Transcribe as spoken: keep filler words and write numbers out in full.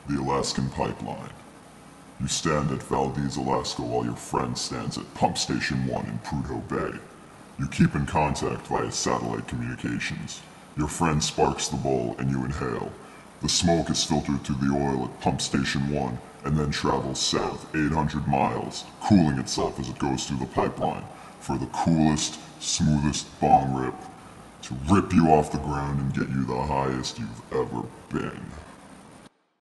the Alaskan pipeline. You stand at Valdez, Alaska while your friend stands at Pump Station one in Prudhoe Bay. You keep in contact via satellite communications. Your friend sparks the bowl and you inhale. The smoke is filtered through the oil at Pump Station one and then travels south eight hundred miles, cooling itself as it goes through the pipeline for the coolest, smoothest bong rip to rip you off the ground and get you the highest you've ever been.